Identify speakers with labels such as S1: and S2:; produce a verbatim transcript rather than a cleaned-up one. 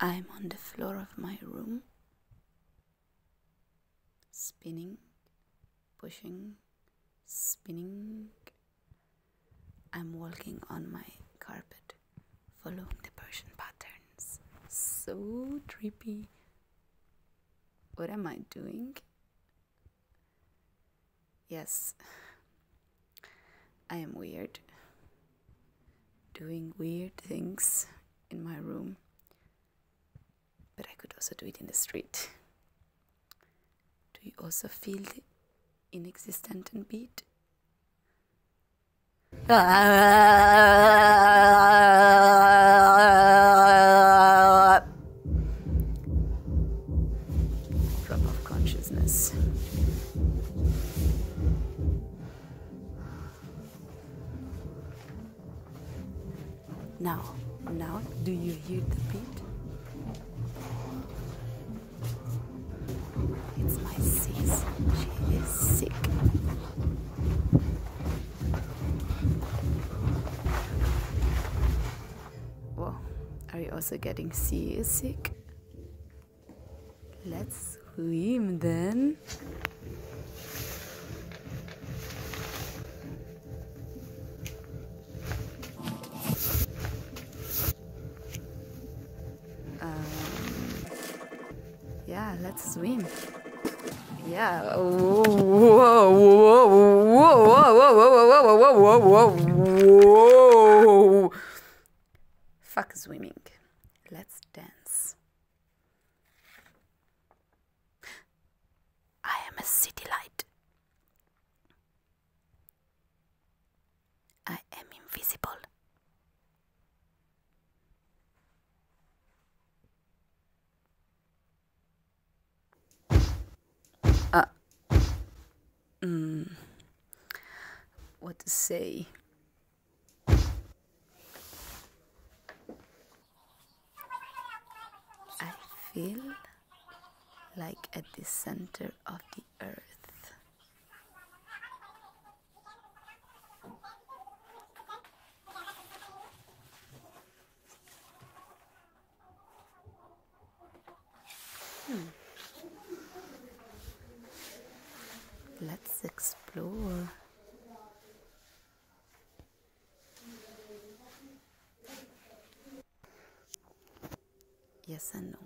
S1: I'm on the floor of my room, spinning, pushing, spinning. I'm walking on my carpet, following the Persian patterns. So trippy. What am I doing? Yes, I am weird, doing weird things in my room, but I could also do it in the street. Do you also feel the inexistent and beat? Drop of consciousness. Now, now, do you hear the beat? It's my sis. She is sick. Whoa, are you also getting seasick? Let's swim then. Yeah, let's swim. Yeah. Whoa, whoa, whoa, whoa, whoa, whoa, whoa, whoa, whoa. Fuck swimming. Let's dance. I am a city light. I am invisible. Uh, mm, what to say? I feel like at the center of the earth. Hmm. Let's explore. Yes and no.